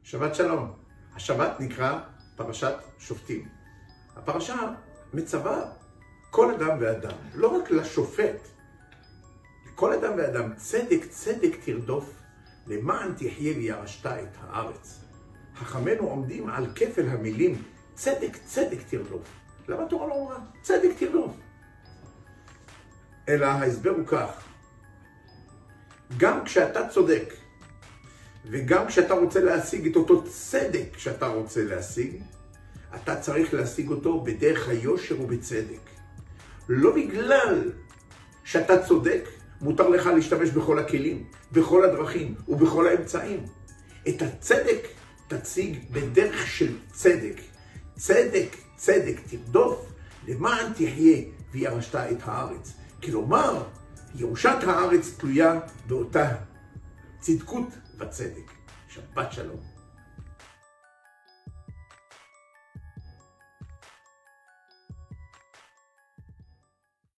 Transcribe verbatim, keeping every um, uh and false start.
שבת שלום. השבת נקרא פרשת שופטים. הפרשה מצווה כל אדם ואדם, לא רק לשופט, כל אדם ואדם, צדק צדק תרדוף, למען תחיה וירשת את הארץ. חכמינו עומדים על כפל המילים, צדק צדק תרדוף. למה התורה לא אומרה? צדק תרדוף. אלא ההסבר הוא כך, גם כשאתה צודק, וגם כשאתה רוצה להשיג את אותו צדק שאתה רוצה להשיג, אתה צריך להשיג אותו בדרך היושר ובצדק. לא בגלל שאתה צודק, מותר לך להשתמש בכל הכלים, בכל הדרכים ובכל האמצעים. את הצדק תציג בדרך של צדק. צדק, צדק תרדוף, למען תחיה וירשת את הארץ. כלומר, ירושת הארץ תלויה באותה צדקות וצדק. שבת שלום.